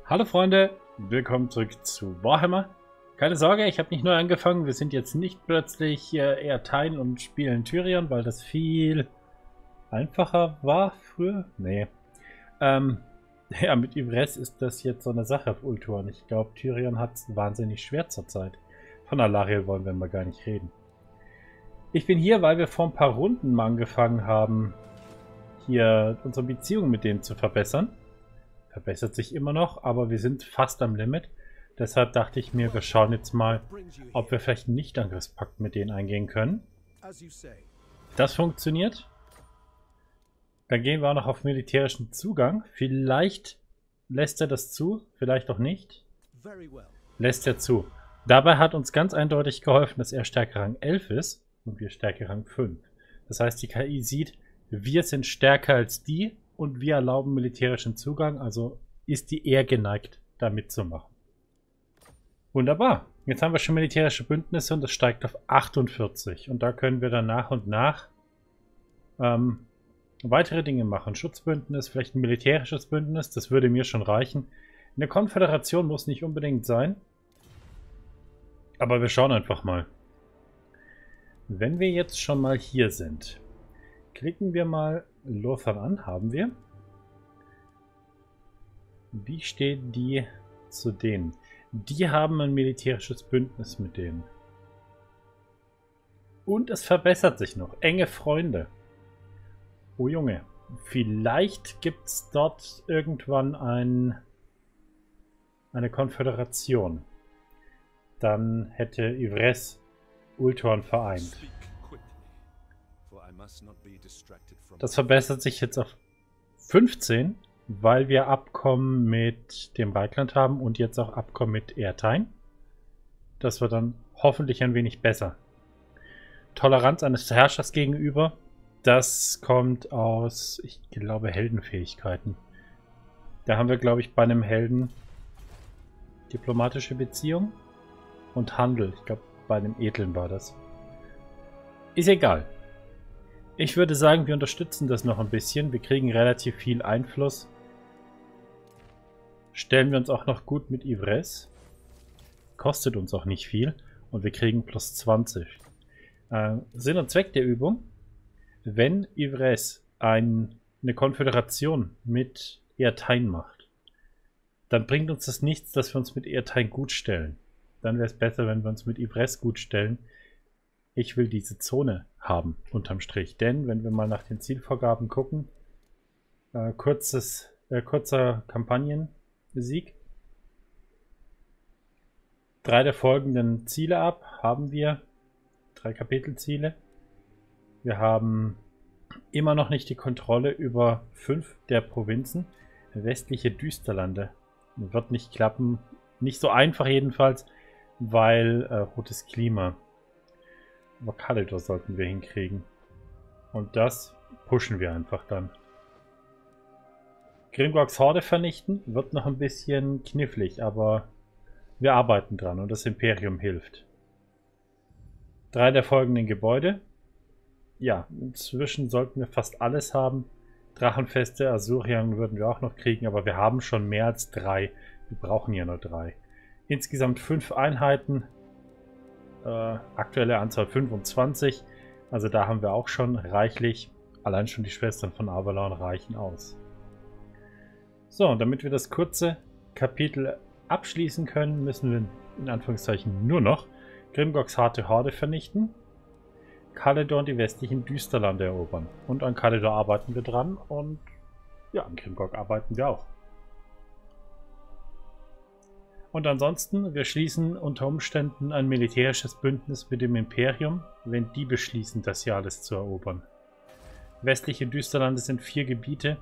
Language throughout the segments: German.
Hallo Freunde, willkommen zurück zu Warhammer. Keine Sorge, ich habe nicht neu angefangen. Wir sind jetzt nicht plötzlich eher Teilen und spielen Tyrion, weil das viel einfacher war früher. Nee. Ja, mit Yvresse ist das jetzt so eine Sache auf Ultuan. Ich glaube, Tyrion hat es wahnsinnig schwer zurzeit. Von Alarielle wollen wir mal gar nicht reden. Ich bin hier, weil wir vor ein paar Runden mal angefangen haben, hier unsere Beziehung mit denen zu verbessern. Verbessert sich immer noch, aber wir sind fast am Limit. Deshalb dachte ich mir, wir schauen jetzt mal, ob wir vielleicht einen Nicht-Angriffspakt mit denen eingehen können. Das funktioniert. Dann gehen wir auch noch auf militärischen Zugang. Vielleicht lässt er das zu, vielleicht auch nicht. Lässt er zu. Dabei hat uns ganz eindeutig geholfen, dass er Stärke Rang 11 ist und wir Stärke Rang 5. Das heißt, die KI sieht, wir sind stärker als die und wir erlauben militärischen Zugang, also ist die eher geneigt, da mitzumachen. Wunderbar. Jetzt haben wir schon militärische Bündnisse und das steigt auf 48. Und da können wir dann nach und nach weitere Dinge machen. Schutzbündnis, vielleicht ein militärisches Bündnis, das würde mir schon reichen. Eine Konföderation muss nicht unbedingt sein. Aber wir schauen einfach mal. Wenn wir jetzt schon mal hier sind, klicken wir mal Lothar an, haben wir. Wie stehen die zu denen? Die haben ein militärisches Bündnis mit denen. Und es verbessert sich noch. Enge Freunde. Oh Junge, vielleicht gibt es dort irgendwann eine Konföderation. Dann hätte Yvresse Ultuan vereint. Das verbessert sich jetzt auf 15, weil wir Abkommen mit dem Reichland haben und jetzt auch Abkommen mit Ertheim. Das wird dann hoffentlich ein wenig besser. Toleranz eines Herrschers gegenüber, das kommt aus, ich glaube, Heldenfähigkeiten. Da haben wir, glaube ich, bei einem Helden diplomatische Beziehung und Handel. Ich glaube, bei einem Edlen war das. Ist egal. Ich würde sagen, wir unterstützen das noch ein bisschen. Wir kriegen relativ viel Einfluss. Stellen wir uns auch noch gut mit Yvresse. Kostet uns auch nicht viel. Und wir kriegen plus 20. Sinn und Zweck der Übung. Wenn Yvresse eine Konföderation mit Ertheim macht, dann bringt uns das nichts, dass wir uns mit Ertheim gut stellen. Dann wäre es besser, wenn wir uns mit Yvresse gut stellen. Ich will diese Zone haben, unterm Strich. Denn, wenn wir mal nach den Zielvorgaben gucken, kurzer Kampagnensieg. 3 der folgenden Ziele ab haben wir. 3 Kapitelziele. Wir haben immer noch nicht die Kontrolle über 5 der Provinzen. Westliche Düsterlande. Wird nicht klappen. Nicht so einfach jedenfalls, weil rotes Klima. Aber Kalidor sollten wir hinkriegen. Und das pushen wir einfach dann. Grimgorks Horde vernichten wird noch ein bisschen knifflig, aber wir arbeiten dran und das Imperium hilft. 3 der folgenden Gebäude. Ja, inzwischen sollten wir fast alles haben. Drachenfeste, Azurian würden wir auch noch kriegen, aber wir haben schon mehr als 3. Wir brauchen ja nur 3. Insgesamt 5 Einheiten. Aktuelle Anzahl 25. Also da haben wir auch schon reichlich. Allein schon die Schwestern von Avalon reichen aus. So, und damit wir das kurze Kapitel abschließen können, müssen wir in Anführungszeichen nur noch Grimgorks harte Horde vernichten. Kalidor und die westlichen Düsterlande erobern. Und an Kalidor arbeiten wir dran und ja, an Grimgork arbeiten wir auch. Und ansonsten, wir schließen unter Umständen ein militärisches Bündnis mit dem Imperium, wenn die beschließen, das hier alles zu erobern. Westliche Düsterlande sind 4 Gebiete.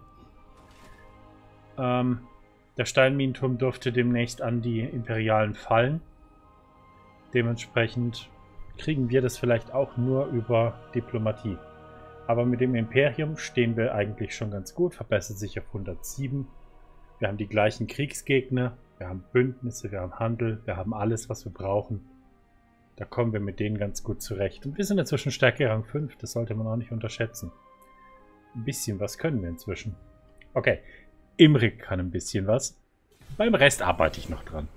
Der Steinminenturm dürfte demnächst an die Imperialen fallen. Dementsprechend kriegen wir das vielleicht auch nur über Diplomatie. Aber mit dem Imperium stehen wir eigentlich schon ganz gut, verbessert sich auf 107. Wir haben die gleichen Kriegsgegner. Wir haben Bündnisse, wir haben Handel, wir haben alles, was wir brauchen. Da kommen wir mit denen ganz gut zurecht. Und wir sind inzwischen Stärke Rang 5, das sollte man auch nicht unterschätzen. Ein bisschen was können wir inzwischen. Okay, Imrik kann ein bisschen was. Beim Rest arbeite ich noch dran.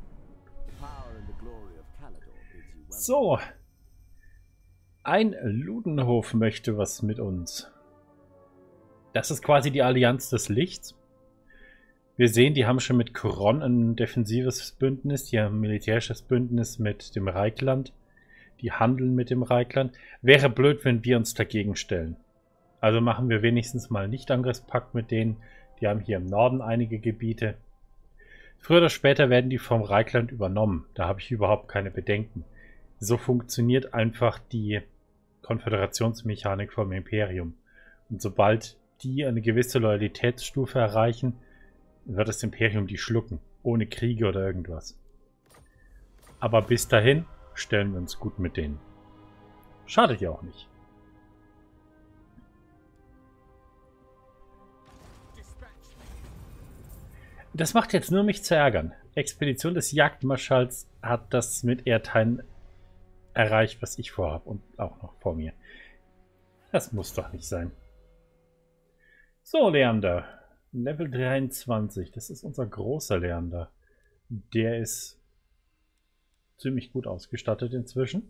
So. Ein Ludenhof möchte was mit uns. Das ist quasi die Allianz des Lichts. Wir sehen, die haben schon mit Koron ein defensives Bündnis, die haben ein militärisches Bündnis mit dem Reikland. Die handeln mit dem Reikland. Wäre blöd, wenn wir uns dagegen stellen. Also machen wir wenigstens mal einen Nichtangriffspakt mit denen. Die haben hier im Norden einige Gebiete. Früher oder später werden die vom Reikland übernommen. Da habe ich überhaupt keine Bedenken. So funktioniert einfach die Konföderationsmechanik vom Imperium. Und sobald die eine gewisse Loyalitätsstufe erreichen, wird das Imperium die schlucken. Ohne Kriege oder irgendwas. Aber bis dahin stellen wir uns gut mit denen. Schadet ja auch nicht. Das macht jetzt nur mich zu ärgern. Expedition des Jagdmarschalls hat das mit Erdtein erreicht, was ich vorhabe und auch noch vor mir. Das muss doch nicht sein. So, Leander. Level 23. Das ist unser großer Leander. Der ist ziemlich gut ausgestattet inzwischen.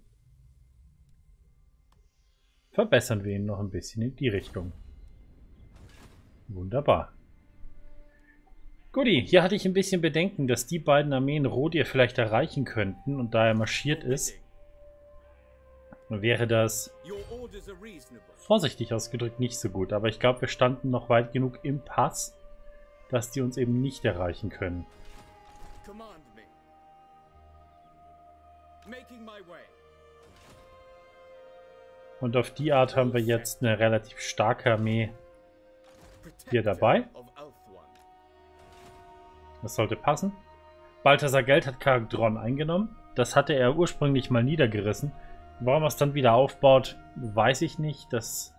Verbessern wir ihn noch ein bisschen in die Richtung. Wunderbar. Guti, hier hatte ich ein bisschen Bedenken, dass die beiden Armeen Rodir vielleicht erreichen könnten und da er marschiert ist, wäre das vorsichtig ausgedrückt nicht so gut. Aber ich glaube, wir standen noch weit genug im Pass, dass die uns eben nicht erreichen können. Und auf die Art haben wir jetzt eine relativ starke Armee hier dabei. Das sollte passen. Balthasar Geld hat Kagdron eingenommen. Das hatte er ursprünglich mal niedergerissen. Warum er es dann wieder aufbaut, weiß ich nicht. Das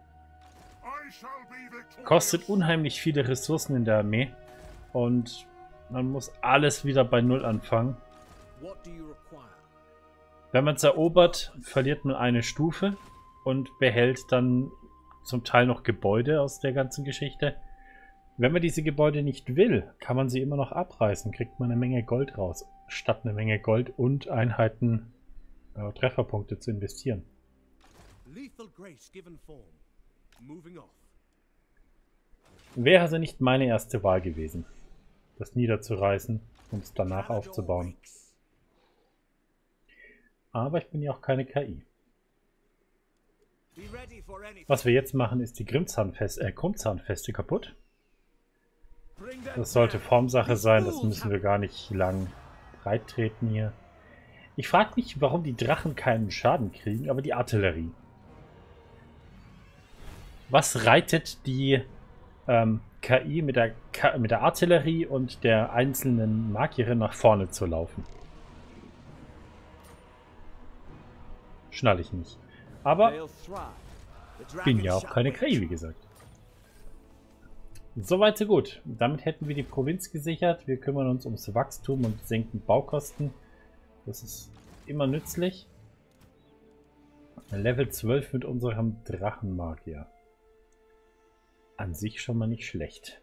kostet unheimlich viele Ressourcen in der Armee. Und man muss alles wieder bei Null anfangen. Wenn man es erobert, verliert man eine Stufe und behält dann zum Teil noch Gebäude aus der ganzen Geschichte. Wenn man diese Gebäude nicht will, kann man sie immer noch abreißen, kriegt man eine Menge Gold raus, statt eine Menge Gold und Einheiten Trefferpunkte zu investieren. Wäre also nicht meine erste Wahl gewesen, das niederzureißen und es danach aufzubauen. Aber ich bin ja auch keine KI. Was wir jetzt machen, ist die Krummzahnfeste kaputt. Das sollte Formsache sein, das müssen wir gar nicht lang breit treten hier. Ich frage mich, warum die Drachen keinen Schaden kriegen, aber die Artillerie. Was reitet die KI mit der Artillerie und der einzelnen Magierin nach vorne zu laufen? Schnall ich nicht. Aber bin ja auch keine KI, wie gesagt. Soweit so gut. Damit hätten wir die Provinz gesichert. Wir kümmern uns ums Wachstum und senken Baukosten. Das ist immer nützlich. Level 12 mit unserem Drachenmagier. An sich schon mal nicht schlecht.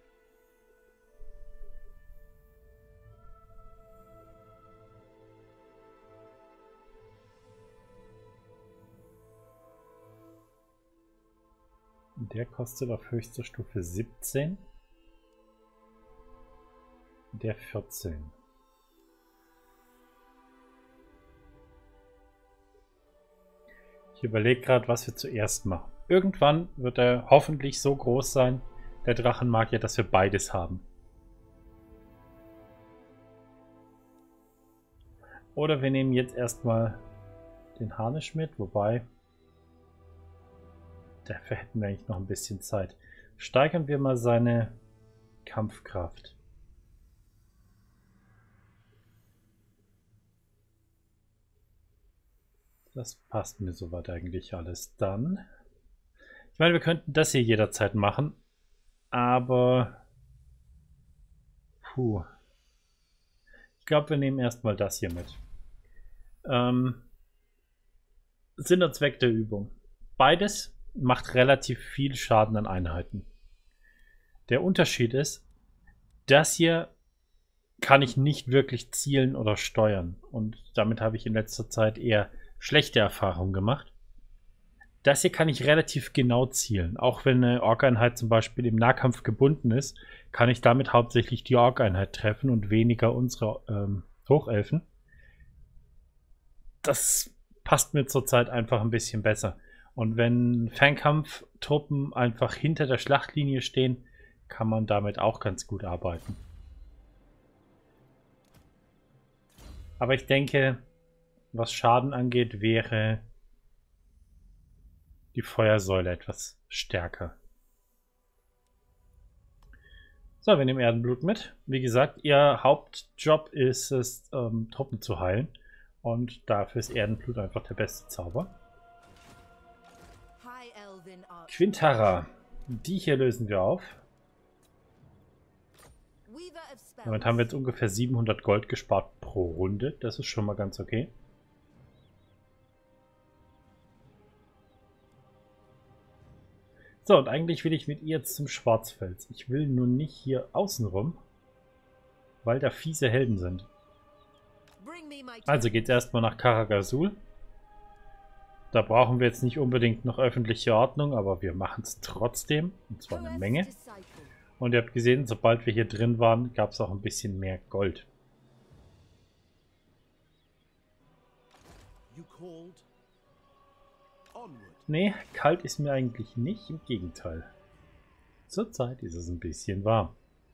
Der kostet auf höchster Stufe 17. Der 14. Ich überlege gerade, was wir zuerst machen. Irgendwann wird er hoffentlich so groß sein, der Drachenmagier, dass wir beides haben. Oder wir nehmen jetzt erstmal den Harnisch mit, wobei dafür hätten wir eigentlich noch ein bisschen Zeit. Steigern wir mal seine Kampfkraft. Das passt mir soweit eigentlich alles. Dann, ich meine, wir könnten das hier jederzeit machen, aber ich glaube, wir nehmen erstmal das hier mit. Sinn und Zweck der Übung. Beides macht relativ viel Schaden an Einheiten. Der Unterschied ist, das hier kann ich nicht wirklich zielen oder steuern. Und damit habe ich in letzter Zeit eher schlechte Erfahrungen gemacht. Das hier kann ich relativ genau zielen. Auch wenn eine Ork-Einheit zum Beispiel im Nahkampf gebunden ist, kann ich damit hauptsächlich die Ork-Einheit treffen und weniger unsere Hochelfen. Das passt mir zurzeit einfach ein bisschen besser. Und wenn Fernkampftruppen einfach hinter der Schlachtlinie stehen, kann man damit auch ganz gut arbeiten. Aber ich denke, was Schaden angeht, wäre die Feuersäule etwas stärker. So, wir nehmen Erdenblut mit. Wie gesagt, ihr Hauptjob ist es, Truppen zu heilen. Und dafür ist Erdenblut einfach der beste Zauber. Quintara. Die hier lösen wir auf. Damit haben wir jetzt ungefähr 700 Gold gespart pro Runde. Das ist schon mal ganz okay. So, und eigentlich will ich mit ihr jetzt zum Schwarzfels. Ich will nur nicht hier außen rum, weil da fiese Helden sind. Also geht es erstmal nach Karagasul. Da brauchen wir jetzt nicht unbedingt noch öffentliche Ordnung, aber wir machen es trotzdem. Und zwar eine Menge. Und ihr habt gesehen, sobald wir hier drin waren, gab es auch ein bisschen mehr Gold. Nee, kalt ist mir eigentlich nicht, im Gegenteil. Zurzeit ist es ein bisschen warm.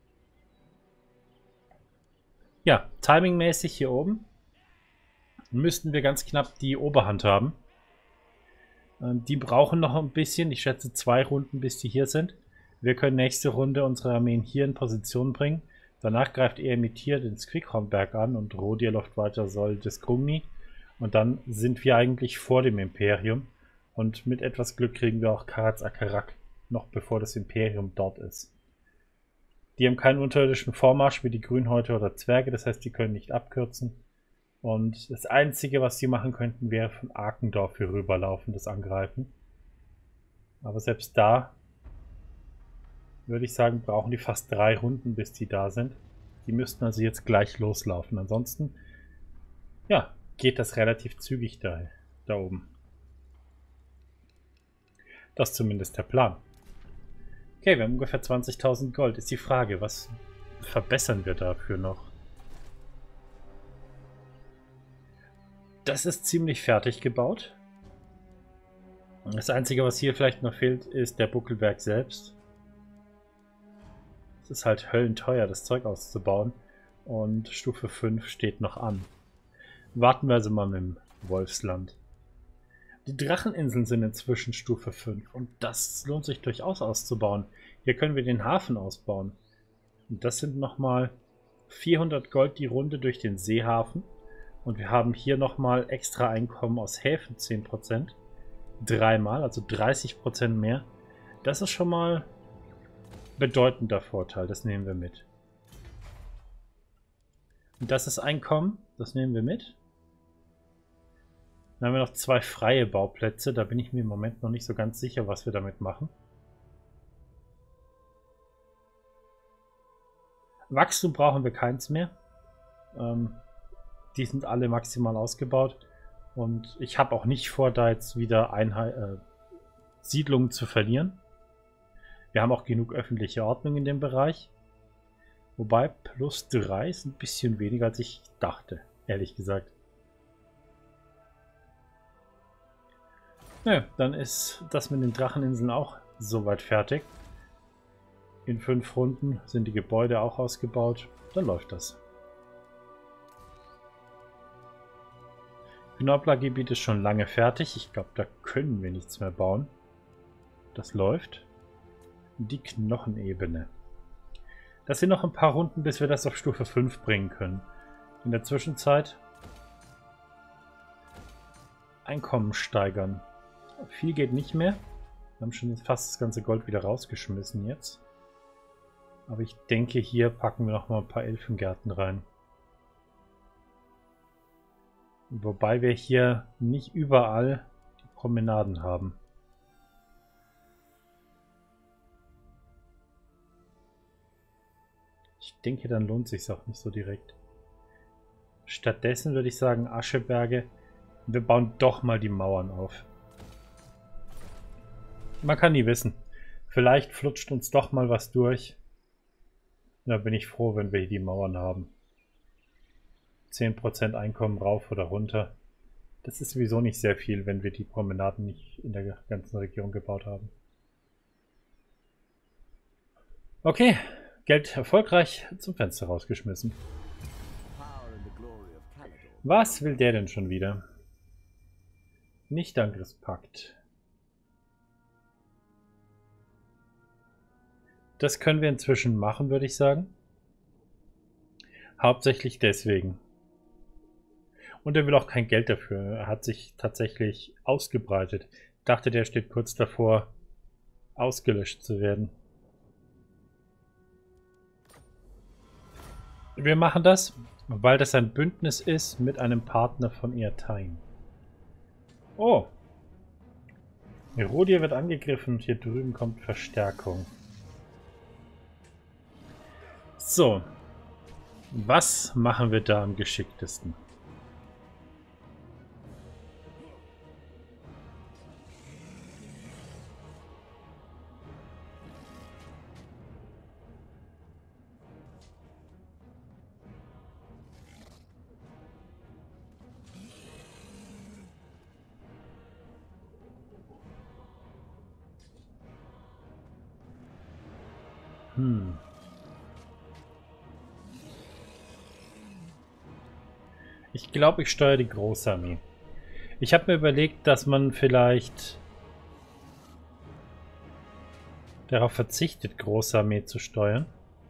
Ja, timingmäßig hier oben müssten wir ganz knapp die Oberhand haben. Die brauchen noch ein bisschen, ich schätze 2 Runden, bis die hier sind. Wir können nächste Runde unsere Armeen hier in Position bringen. Danach greift Eremit den Squighornberg an und Rodir läuft weiter Sol des Krumni. Und dann sind wir eigentlich vor dem Imperium. Und mit etwas Glück kriegen wir auch Karaz Akarak, noch bevor das Imperium dort ist. Die haben keinen unterirdischen Vormarsch wie die Grünhäute oder Zwerge, das heißt, die können nicht abkürzen. Und das Einzige, was sie machen könnten, wäre von Arkendorf hier rüberlaufen, das Angreifen. Aber selbst da, würde ich sagen, brauchen die fast 3 Runden, bis die da sind. Die müssten also jetzt gleich loslaufen. Ansonsten, ja, geht das relativ zügig da oben. Das ist zumindest der Plan. Okay, wir haben ungefähr 20.000 Gold. Ist die Frage, was verbessern wir dafür noch? Das ist ziemlich fertig gebaut. Das Einzige, was hier vielleicht noch fehlt, ist der Buckelberg selbst. Es ist halt höllenteuer, das Zeug auszubauen. Und Stufe 5 steht noch an. Warten wir also mal mit dem Wolfsland. Die Dracheninseln sind inzwischen Stufe 5 und das lohnt sich durchaus auszubauen. Hier können wir den Hafen ausbauen. Und das sind nochmal 400 Gold die Runde durch den Seehafen. Und wir haben hier nochmal extra Einkommen aus Häfen 10%. 3-mal, also 30% mehr. Das ist schon mal bedeutender Vorteil, das nehmen wir mit. Und das ist Einkommen, das nehmen wir mit. Dann haben wir noch 2 freie Bauplätze, da bin ich mir im Moment noch nicht so ganz sicher, was wir damit machen. Wachstum brauchen wir keins mehr. Die sind alle maximal ausgebaut. Und ich habe auch nicht vor, da jetzt wieder Siedlungen zu verlieren. Wir haben auch genug öffentliche Ordnung in dem Bereich. Wobei +3 ist ein bisschen weniger, als ich dachte, ehrlich gesagt. Naja, dann ist das mit den Dracheninseln auch soweit fertig. In 5 Runden sind die Gebäude auch ausgebaut. Dann läuft das. Knoppler-Gebiet ist schon lange fertig. Ich glaube, da können wir nichts mehr bauen. Das läuft. Die Knochenebene. Das sind noch ein paar Runden, bis wir das auf Stufe 5 bringen können. In der Zwischenzeit Einkommen steigern. Viel geht nicht mehr. Wir haben schon fast das ganze Gold wieder rausgeschmissen jetzt. Aber ich denke, hier packen wir noch mal ein paar Elfengärten rein. Wobei wir hier nicht überall die Promenaden haben. Ich Ich denke, dann lohnt sich auch nicht so direkt. Stattdessen würde ich sagen, Ascheberge. Wir bauen doch mal die Mauern auf. Man kann nie wissen. Vielleicht flutscht uns doch mal was durch. Da bin ich froh, wenn wir hier die Mauern haben. 10% Einkommen rauf oder runter. Das ist sowieso nicht sehr viel, wenn wir die Promenaden nicht in der ganzen Region gebaut haben. Okay, Geld erfolgreich zum Fenster rausgeschmissen. Was will der denn schon wieder? Nicht-Angriffspakt. Das können wir inzwischen machen, würde ich sagen. Hauptsächlich deswegen. Und er will auch kein Geld dafür. Er hat sich tatsächlich ausgebreitet. Ich dachte, der steht kurz davor, ausgelöscht zu werden. Wir machen das, weil das ein Bündnis ist mit einem Partner von Ertein. Oh. Erodia wird angegriffen und hier drüben kommt Verstärkung. So. Was machen wir da am geschicktesten? Ich glaube, ich steuere die Großarmee. Ich habe mir überlegt, dass man vielleicht darauf verzichtet, Großarmee zu steuern.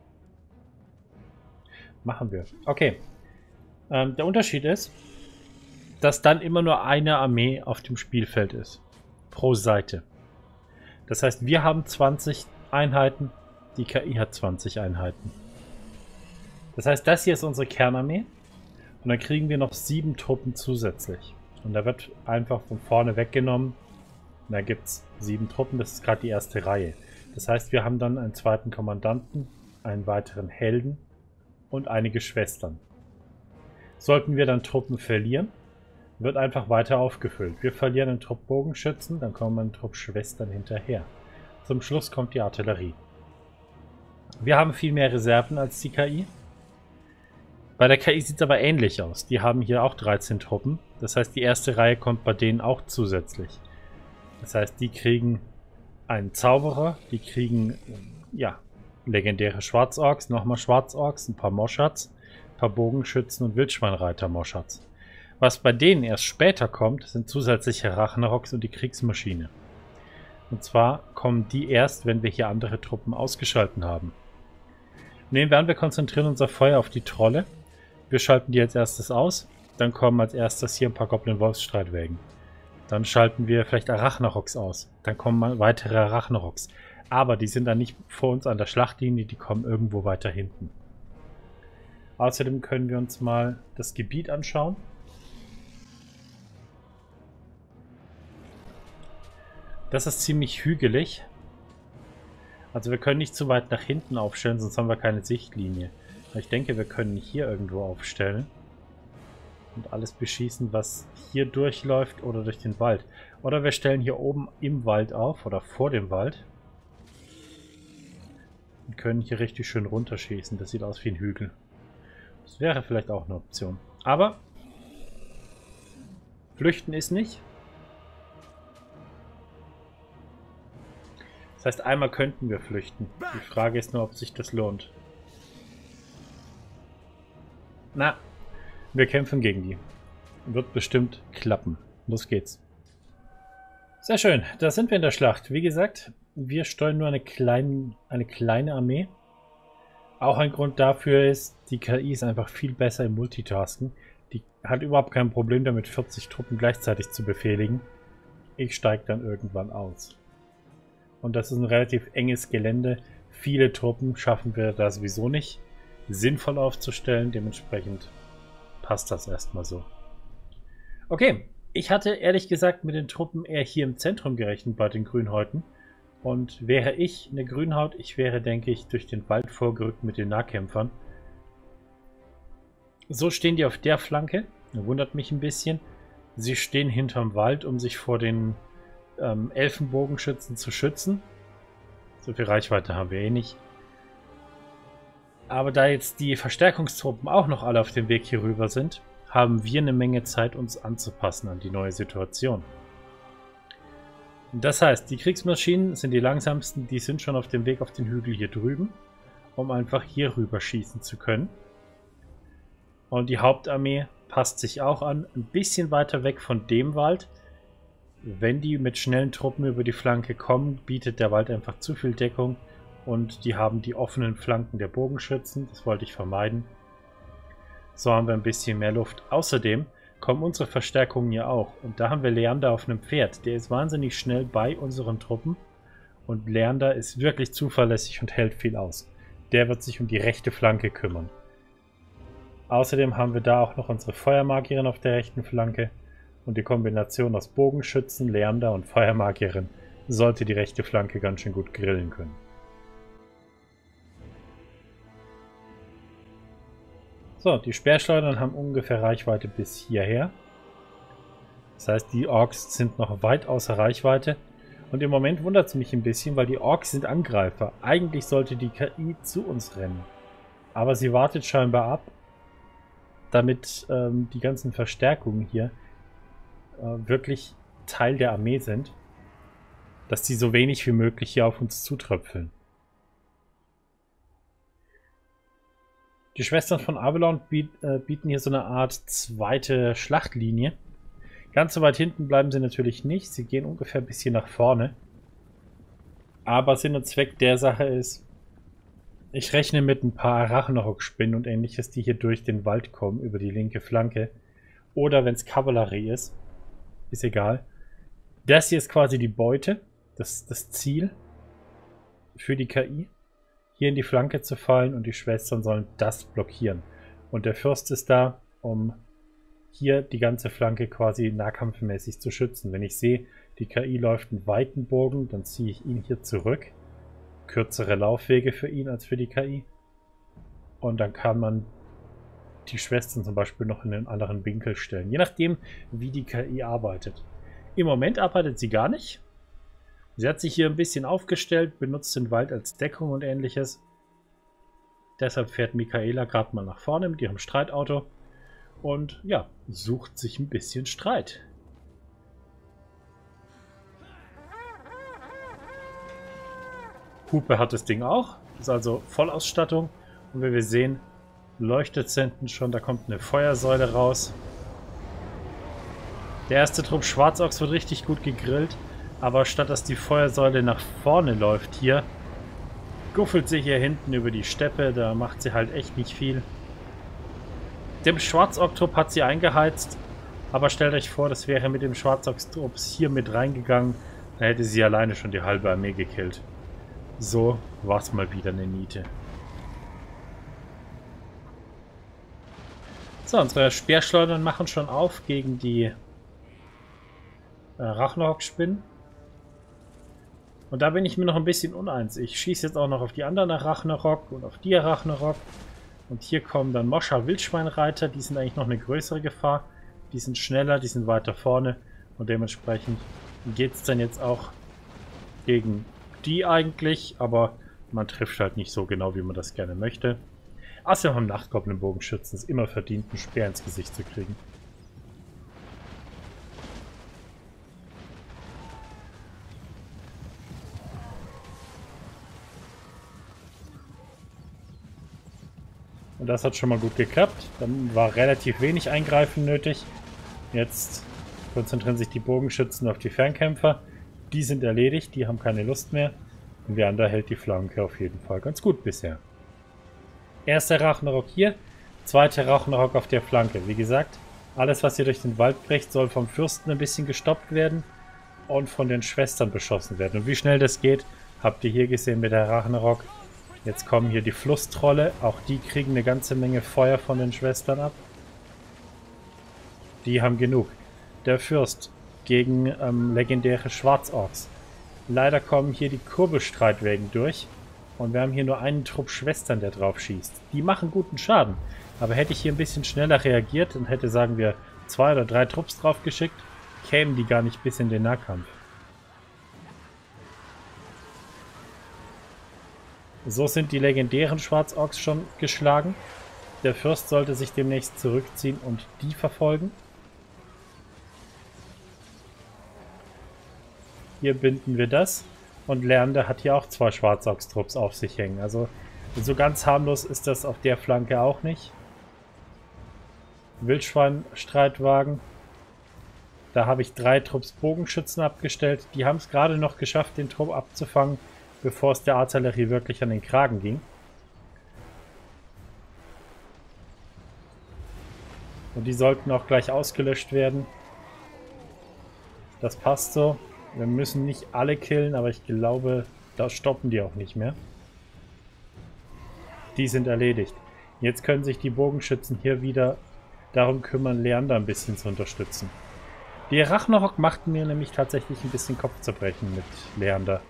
Machen wir. Okay. Der Unterschied ist, dass dann immer nur eine Armee auf dem Spielfeld ist. Pro Seite. Das heißt, wir haben 20 Einheiten, die KI hat 20 Einheiten. Das heißt, das hier ist unsere Kernarmee. Und dann kriegen wir noch 7 Truppen zusätzlich. Und da wird einfach von vorne weggenommen. Und da gibt es 7 Truppen, das ist gerade die erste Reihe. Das heißt, wir haben dann einen zweiten Kommandanten, einen weiteren Helden und einige Schwestern. Sollten wir dann Truppen verlieren, wird einfach weiter aufgefüllt. Wir verlieren einen Trupp Bogenschützen, dann kommen ein Trupp Schwestern hinterher. Zum Schluss kommt die Artillerie. Wir haben viel mehr Reserven als die KI. Bei der KI sieht es aber ähnlich aus. Die haben hier auch 13 Truppen. Das heißt, die erste Reihe kommt bei denen auch zusätzlich. Das heißt, die kriegen einen Zauberer, die kriegen, ja, legendäre Schwarzorks, nochmal Schwarzorks, ein paar Moschats, ein paar Bogenschützen und Wildschweinreiter Moschats. Was bei denen erst später kommt, sind zusätzliche Rachnaroks und die Kriegsmaschine. Und zwar kommen die erst, wenn wir hier andere Truppen ausgeschalten haben. Nehmen wir an, wir konzentrieren unser Feuer auf die Trolle. Wir schalten die als erstes aus. Dann kommen als erstes hier ein paar Goblin-Wolfsstreitwägen. Dann schalten wir vielleicht Arachnaroks aus. Dann kommen weitere Arachnaroks. Aber die sind dann nicht vor uns an der Schlachtlinie, die kommen irgendwo weiter hinten. Außerdem können wir uns mal das Gebiet anschauen. Das ist ziemlich hügelig. Also wir können nicht zu weit nach hinten aufstellen, sonst haben wir keine Sichtlinie. Ich denke, wir können hier irgendwo aufstellen. Und alles beschießen, was hier durchläuft oder durch den Wald. Oder wir stellen hier oben im Wald auf oder vor dem Wald. Und können hier richtig schön runterschießen. Das sieht aus wie ein Hügel. Das wäre vielleicht auch eine Option. Aber flüchten ist nicht. Das heißt, einmal könnten wir flüchten. Die Frage ist nur, ob sich das lohnt. Na, wir kämpfen gegen die. Wird bestimmt klappen. Los geht's. Sehr schön, da sind wir in der Schlacht. Wie gesagt, wir steuern nur eine kleine Armee. Auch ein Grund dafür ist, die KI ist einfach viel besser im Multitasken. Die hat überhaupt kein Problem damit, 40 Truppen gleichzeitig zu befehligen. Ich steige dann irgendwann aus. Und das ist ein relativ enges Gelände. Viele Truppen schaffen wir da sowieso nicht sinnvoll aufzustellen. Dementsprechend passt das erstmal so. Okay, ich hatte ehrlich gesagt mit den Truppen eher hier im Zentrum gerechnet bei den Grünhäuten. Und wäre ich eine Grünhaut, ich wäre, denke ich, durch den Wald vorgerückt mit den Nahkämpfern. So stehen die auf der Flanke. Wundert mich ein bisschen. Sie stehen hinterm Wald, um sich vor den Elfenbogenschützen zu schützen. So viel Reichweite haben wir eh nicht. Aber da jetzt die Verstärkungstruppen auch noch alle auf dem Weg hier rüber sind, haben wir eine Menge Zeit, uns anzupassen an die neue Situation. Das heißt, die Kriegsmaschinen sind die langsamsten, die sind schon auf dem Weg auf den Hügel hier drüben, um einfach hier rüber schießen zu können. Und die Hauptarmee passt sich auch an, ein bisschen weiter weg von dem Wald. Wenn die mit schnellen Truppen über die Flanke kommen, bietet der Wald einfach zu viel Deckung und die haben die offenen Flanken der Bogenschützen, das wollte ich vermeiden. So haben wir ein bisschen mehr Luft. Außerdem kommen unsere Verstärkungen ja auch. Und da haben wir Leander auf einem Pferd. Der ist wahnsinnig schnell bei unseren Truppen. Und Leander ist wirklich zuverlässig und hält viel aus. Der wird sich um die rechte Flanke kümmern. Außerdem haben wir da auch noch unsere Feuermagierin auf der rechten Flanke. Und die Kombination aus Bogenschützen, Leander und Feuermagierin sollte die rechte Flanke ganz schön gut grillen können. So, die Speerschleudern haben ungefähr Reichweite bis hierher. Das heißt, die Orks sind noch weit außer Reichweite. Und im Moment wundert es mich ein bisschen, weil die Orks sind Angreifer. Eigentlich sollte die KI zu uns rennen. Aber sie wartet scheinbar ab, damit die ganzen Verstärkungen hier wirklich Teil der Armee sind. Dass die so wenig wie möglich hier auf uns zutröpfeln. Die Schwestern von Avalon bieten hier so eine Art zweite Schlachtlinie. Ganz so weit hinten bleiben sie natürlich nicht. Sie gehen ungefähr ein bisschen nach vorne. Aber Sinn und Zweck der Sache ist, ich rechne mit ein paar Arachnarok-Spinnen und ähnliches, die hier durch den Wald kommen, über die linke Flanke. Oder wenn es Kavallerie ist egal. Das hier ist quasi die Beute, das Ziel für die KI. Hier in die Flanke zu fallen und die Schwestern sollen das blockieren. Und der Fürst ist da, um hier die ganze Flanke quasi nahkampfmäßig zu schützen. Wenn ich sehe, die KI läuft einen weiten Bogen, dann ziehe ich ihn hier zurück. Kürzere Laufwege für ihn als für die KI. Und dann kann man die Schwestern zum Beispiel noch in einen anderen Winkel stellen. Je nachdem, wie die KI arbeitet. Im Moment arbeitet sie gar nicht. Sie hat sich hier ein bisschen aufgestellt, benutzt den Wald als Deckung und ähnliches. Deshalb fährt Michaela gerade mal nach vorne mit ihrem Streitauto und ja, sucht sich ein bisschen Streit. Hupe hat das Ding auch, ist also Vollausstattung und wie wir sehen, leuchtet es hinten schon, da kommt eine Feuersäule raus. Der erste Trupp Schwarzochs wird richtig gut gegrillt. Aber statt dass die Feuersäule nach vorne läuft hier, guffelt sie hier hinten über die Steppe. Da macht sie halt echt nicht viel. Dem Schwarzock-Trupp hat sie eingeheizt. Aber stellt euch vor, das wäre mit dem Schwarzock-Trupp hier mit reingegangen. Dann hätte sie alleine schon die halbe Armee gekillt. So war es mal wieder eine Niete. So, unsere Speerschleudern machen schon auf gegen die Arachnarok-Spinnen. Und da bin ich mir noch ein bisschen uneins. Ich schieße jetzt auch noch auf die anderen Arachnarok und auf die Arachnarok. Und hier kommen dann Moscha Wildschweinreiter. Die sind eigentlich noch eine größere Gefahr. Die sind schneller, die sind weiter vorne. Und dementsprechend geht es dann jetzt auch gegen die eigentlich. Aber man trifft halt nicht so genau, wie man das gerne möchte. Außerdem haben Nachtgoblin-Bogenschützen es immer verdient, einen Speer ins Gesicht zu kriegen. Und das hat schon mal gut geklappt. Dann war relativ wenig Eingreifen nötig. Jetzt konzentrieren sich die Bogenschützen auf die Fernkämpfer. Die sind erledigt, die haben keine Lust mehr. Und Leander hält die Flanke auf jeden Fall ganz gut bisher. Erster Arachnarok hier, zweiter Arachnarok auf der Flanke. Wie gesagt, alles was hier durch den Wald bricht, soll vom Fürsten ein bisschen gestoppt werden und von den Schwestern beschossen werden. Und wie schnell das geht, habt ihr hier gesehen mit der Arachnarok. Jetzt kommen hier die Flusstrolle. Auch die kriegen eine ganze Menge Feuer von den Schwestern ab. Die haben genug. Der Fürst gegen legendäre Schwarzorks. Leider kommen hier die Kurbelstreitwägen durch. Und wir haben hier nur einen Trupp Schwestern, der drauf schießt. Die machen guten Schaden. Aber hätte ich hier ein bisschen schneller reagiert und hätte, sagen wir, 2 oder 3 Trupps drauf geschickt, kämen die gar nicht bis in den Nahkampf. So sind die legendären Schwarzorks schon geschlagen. Der Fürst sollte sich demnächst zurückziehen und die verfolgen. Hier binden wir das. Und Leander hat hier auch 2 Schwarzorks-Trupps auf sich hängen. Also so ganz harmlos ist das auf der Flanke auch nicht. Wildschwein-Streitwagen. Da habe ich 3 Trupps Bogenschützen abgestellt. Die haben es gerade noch geschafft, den Trupp abzufangen, bevor es der Artillerie wirklich an den Kragen ging. Und die sollten auch gleich ausgelöscht werden. Das passt so. Wir müssen nicht alle killen, aber ich glaube, da stoppen die auch nicht mehr. Die sind erledigt. Jetzt können sich die Bogenschützen hier wieder darum kümmern, Leander ein bisschen zu unterstützen. Die Ragnarok machten mir nämlich tatsächlich ein bisschen Kopfzerbrechen mit Leander.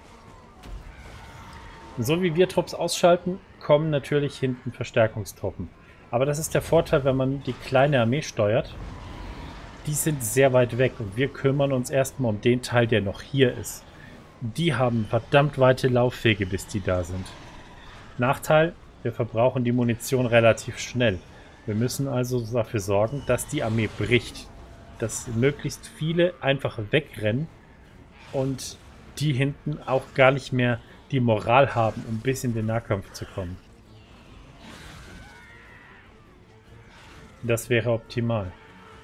So wie wir Trupps ausschalten, kommen natürlich hinten Verstärkungstruppen. Aber das ist der Vorteil, wenn man die kleine Armee steuert. Die sind sehr weit weg und wir kümmern uns erstmal um den Teil, der noch hier ist. Die haben verdammt weite Laufwege, bis die da sind. Nachteil, wir verbrauchen die Munition relativ schnell. Wir müssen also dafür sorgen, dass die Armee bricht. Dass möglichst viele einfach wegrennen und die hinten auch gar nicht mehr die Moral haben, um bis in den Nahkampf zu kommen. Das wäre optimal.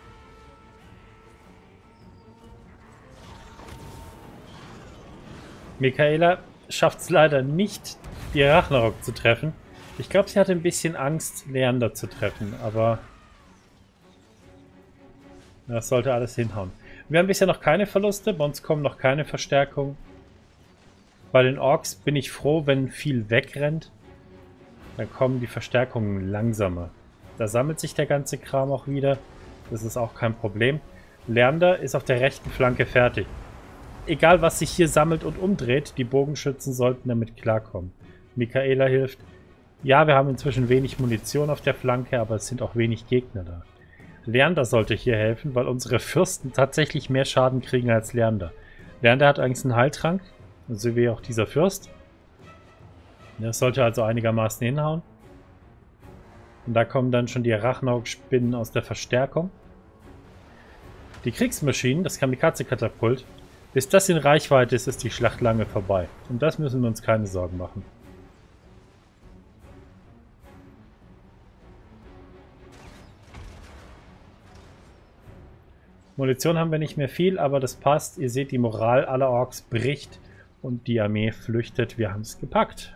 Michaela schafft es leider nicht, die Ragnarok zu treffen. Ich glaube, sie hatte ein bisschen Angst, Leander zu treffen, aber das sollte alles hinhauen. Wir haben bisher noch keine Verluste, bei uns kommen noch keine Verstärkungen. Bei den Orks bin ich froh, wenn viel wegrennt. Dann kommen die Verstärkungen langsamer. Da sammelt sich der ganze Kram auch wieder. Das ist auch kein Problem. Leander ist auf der rechten Flanke fertig. Egal, was sich hier sammelt und umdreht, die Bogenschützen sollten damit klarkommen. Michaela hilft. Ja, wir haben inzwischen wenig Munition auf der Flanke, aber es sind auch wenig Gegner da. Leander sollte hier helfen, weil unsere Fürsten tatsächlich mehr Schaden kriegen als Leander. Leander hat eigentlich einen Heiltrank, so wie auch dieser Fürst. Das sollte also einigermaßen hinhauen. Und da kommen dann schon die Ragnarok-Spinnen aus der Verstärkung. Die Kriegsmaschinen, das Kamikaze-Katapult. Bis das in Reichweite ist, ist die Schlacht lange vorbei. Und das müssen wir uns keine Sorgen machen. Munition haben wir nicht mehr viel, aber das passt. Ihr seht, die Moral aller Orks bricht und die Armee flüchtet. Wir haben es gepackt.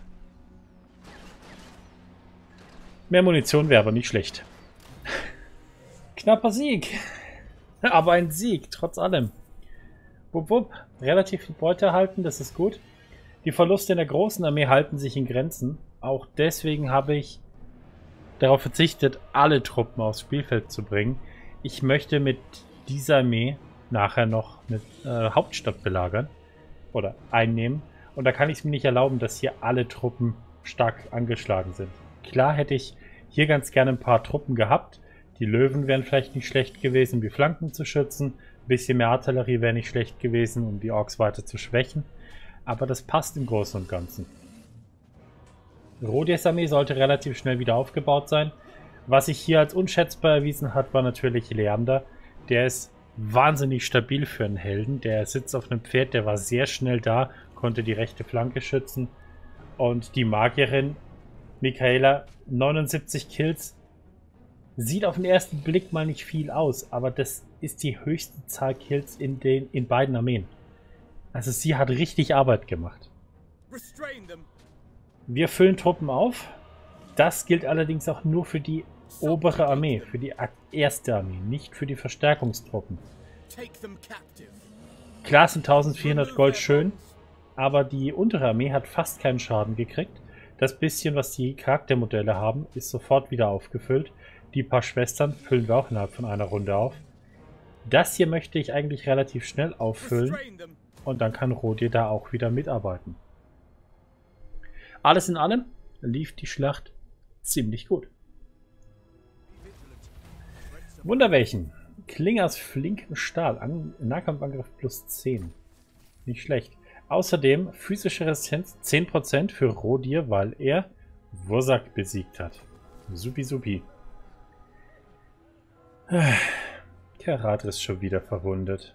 Mehr Munition wäre aber nicht schlecht. Knapper Sieg. Aber ein Sieg, trotz allem. Wupp, wupp. Relativ viel Beute erhalten, das ist gut. Die Verluste in der großen Armee halten sich in Grenzen. Auch deswegen habe ich darauf verzichtet, alle Truppen aufs Spielfeld zu bringen. Ich möchte mit dieser Armee nachher noch eine Hauptstadt belagern oder einnehmen. Und da kann ich es mir nicht erlauben, dass hier alle Truppen stark angeschlagen sind. Klar hätte ich hier ganz gerne ein paar Truppen gehabt. Die Löwen wären vielleicht nicht schlecht gewesen, um die Flanken zu schützen. Ein bisschen mehr Artillerie wäre nicht schlecht gewesen, um die Orks weiter zu schwächen. Aber das passt im Großen und Ganzen. Rodiers Armee sollte relativ schnell wieder aufgebaut sein. Was sich hier als unschätzbar erwiesen hat, war natürlich Leander. Der ist wahnsinnig stabil für einen Helden. Der sitzt auf einem Pferd, der war sehr schnell da, konnte die rechte Flanke schützen. Und die Magierin Michaela, 79 Kills. Sieht auf den ersten Blick mal nicht viel aus, aber das ist die höchste Zahl Kills in beiden Armeen. Also sie hat richtig Arbeit gemacht. Wir füllen Truppen auf. Das gilt allerdings auch nur für die obere Armee, für die erste Armee, nicht für die Verstärkungstruppen. Klar sind 1400 Gold schön, aber die untere Armee hat fast keinen Schaden gekriegt. Das bisschen, was die Charaktermodelle haben, ist sofort wieder aufgefüllt. Die paar Schwestern füllen wir auch innerhalb von einer Runde auf. Das hier möchte ich eigentlich relativ schnell auffüllen, Und dann kann Rodir da auch wieder mitarbeiten. Alles in allem lief die Schlacht ziemlich gut. Wunderwelchen. Klinge aus flinkem Stahl. Nahkampfangriff plus 10. Nicht schlecht. Außerdem physische Resistenz 10% für Rodir, weil er Wursak besiegt hat. Supi, supi. Karat ist schon wieder verwundet.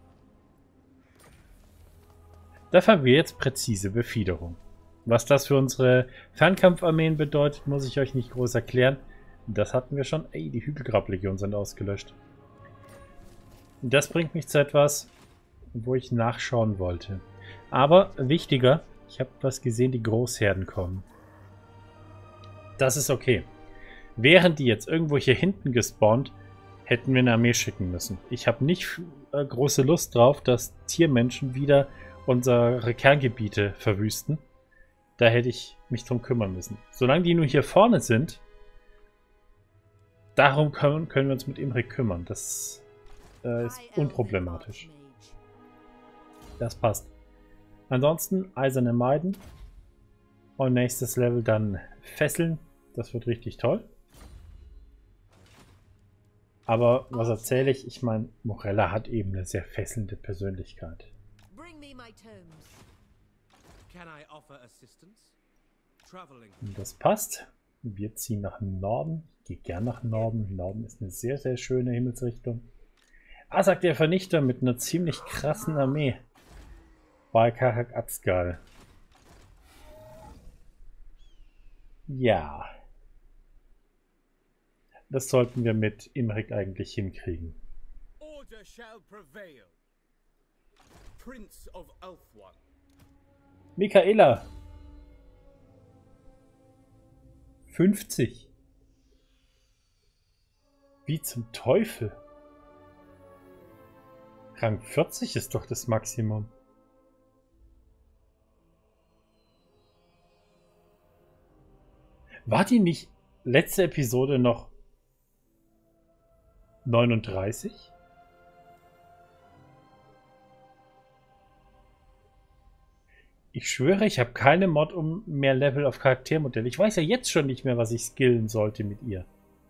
Dafür haben wir jetzt präzise Befiederung. Was das für unsere Fernkampfarmeen bedeutet, muss ich euch nicht groß erklären. Das hatten wir schon. Ey, die Hügelgrablegionen sind ausgelöscht. Das bringt mich zu etwas, wo ich nachschauen wollte. Aber wichtiger, ich habe was gesehen, die Großherden kommen. Das ist okay. Wären die jetzt irgendwo hier hinten gespawnt, hätten wir eine Armee schicken müssen. Ich habe nicht große Lust drauf, dass Tiermenschen wieder unsere Kerngebiete verwüsten. Da hätte ich mich drum kümmern müssen. Solange die nur hier vorne sind, darum können wir uns mit Imrik kümmern. Das ist unproblematisch. Das passt. Ansonsten eiserne Maiden. Und nächstes Level dann Fesseln. Das wird richtig toll. Aber was erzähle ich? Ich meine, Morella hat eben eine sehr fesselnde Persönlichkeit. Und das passt. Wir ziehen nach Norden. Ich gehe gern nach Norden. Norden ist eine sehr, sehr schöne Himmelsrichtung. Asak der Vernichter mit einer ziemlich krassen Armee. Bei Karak Azgal. Ja. Das sollten wir mit Imrik eigentlich hinkriegen. Order shall prevail. Prince of Ulthuan. Michaela. 50. Wie zum Teufel? Rang 40 ist doch das Maximum. War die nicht letzte Episode noch 39? Ich schwöre, ich habe keine Mod um mehr Level auf Charaktermodell. Ich weiß ja jetzt schon nicht mehr, was ich skillen sollte mit ihr.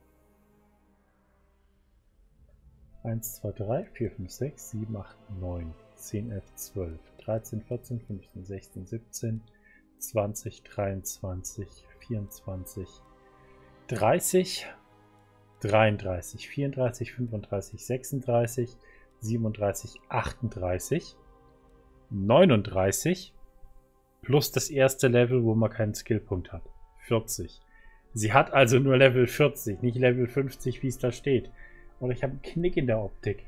1, 2, 3, 4, 5, 6, 7, 8, 9, 10, 11, 12, 13, 14, 15, 16, 17, 20, 23, 24, 30, 33, 34, 35, 36, 37, 38, 39 plus das erste Level, wo man keinen Skillpunkt hat. 40. Sie hat also nur Level 40, nicht Level 50, wie es da steht. Oder ich habe einen Knick in der Optik.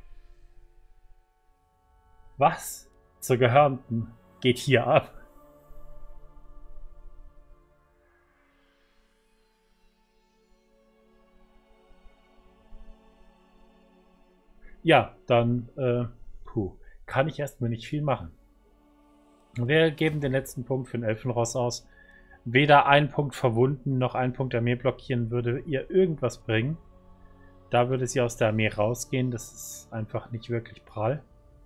Was zur Gehörnten geht hier ab? Ja, dann kann ich erstmal nicht viel machen. Wir geben den letzten Punkt für den Elfenross aus. Weder ein Punkt verwunden, noch ein Punkt Armee blockieren würde ihr irgendwas bringen. Da würde sie aus der Armee rausgehen. Das ist einfach nicht wirklich prall.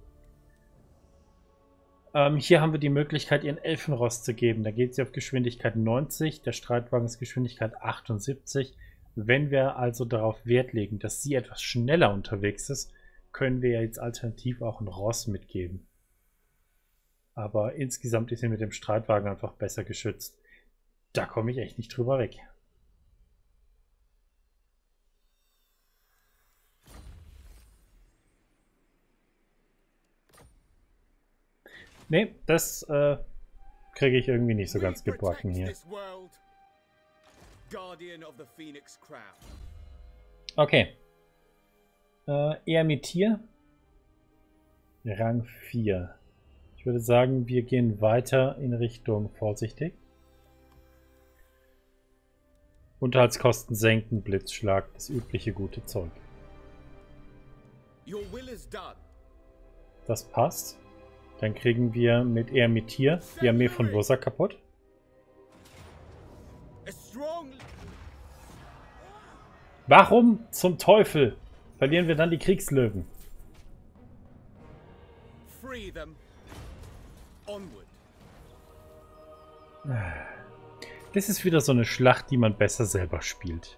Hier haben wir die Möglichkeit, ihren Elfenross zu geben. Da geht sie auf Geschwindigkeit 90. Der Streitwagen ist Geschwindigkeit 78. Wenn wir also darauf Wert legen, dass sie etwas schneller unterwegs ist, können wir jetzt alternativ auch ein Ross mitgeben. Aber insgesamt ist sie mit dem Streitwagen einfach besser geschützt. Da komme ich echt nicht drüber weg. Nee, das kriege ich irgendwie nicht so ganz gebacken hier. Okay. Eremitier. Rang 4. Ich würde sagen, wir gehen weiter in Richtung vorsichtig. Unterhaltskosten senken, Blitzschlag, das übliche gute Zeug. Das passt. Dann kriegen wir mit Eremitier die Armee von Wursak kaputt. Warum zum Teufel verlieren wir dann die Kriegslöwen? Das ist wieder so eine Schlacht, die man besser selber spielt.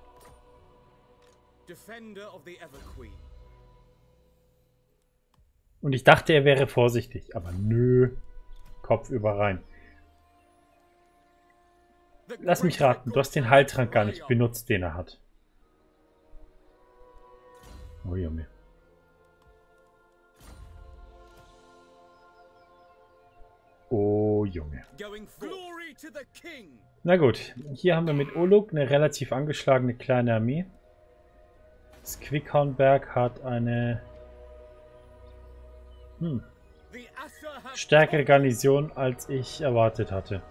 Und ich dachte, er wäre vorsichtig, aber nö. Kopf über rein. Lass mich raten, du hast den Heiltrank gar nicht benutzt, den er hat. Oh Junge. Oh Junge. Na gut, hier haben wir mit Oluk eine relativ angeschlagene kleine Armee. Das Quickhornberg hat eine stärkere Garnison, als ich erwartet hatte.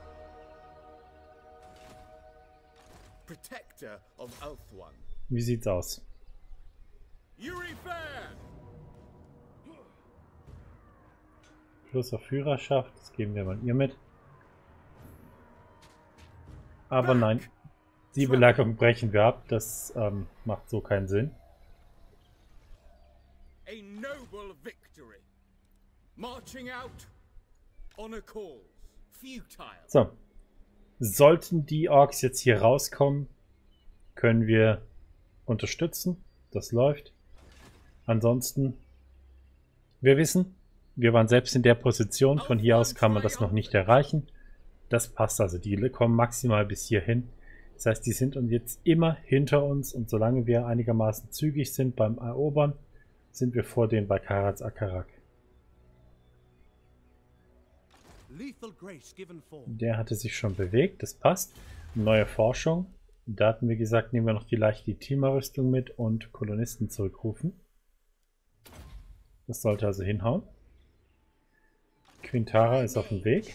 Wie sieht's aus? Plus auf Führerschaft, das geben wir mal ihr mit. Aber nein, die Belagerung brechen wir ab, das macht so keinen Sinn. So, sollten die Orks jetzt hier rauskommen, können wir unterstützen. Das läuft. Ansonsten, wir wissen, wir waren selbst in der Position. Von hier aus kann man das noch nicht erreichen. Das passt also. Die kommen maximal bis hierhin. Das heißt, die sind uns jetzt immer hinter uns. Und solange wir einigermaßen zügig sind beim Erobern, sind wir vor denen bei Kharaz Akarak. Der hatte sich schon bewegt. Das passt. Neue Forschung. Da hatten wir gesagt, nehmen wir noch die leichte Teamerrüstung mit und Kolonisten zurückrufen. Das sollte also hinhauen. Quintara ist auf dem Weg.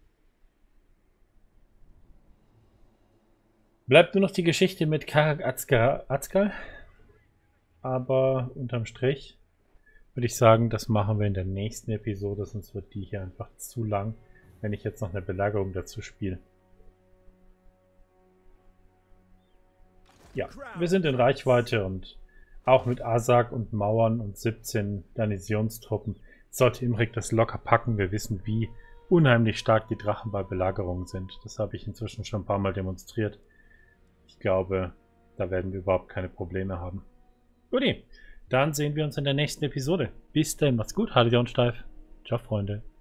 Bleibt nur noch die Geschichte mit Kharak Azkal. Aber unterm Strich würde ich sagen, das machen wir in der nächsten Episode, sonst wird die hier einfach zu lang, wenn ich jetzt noch eine Belagerung dazu spiele. Ja, wir sind in Reichweite und auch mit Asak und Mauern und 17 Garnisonstruppen sollte Imrik das locker packen. Wir wissen, wie unheimlich stark die Drachen bei Belagerungen sind. Das habe ich inzwischen schon ein paar Mal demonstriert. Ich glaube, da werden wir überhaupt keine Probleme haben. Gut, dann sehen wir uns in der nächsten Episode. Bis dann, macht's gut, haltet ihr uns steif. Ciao, Freunde.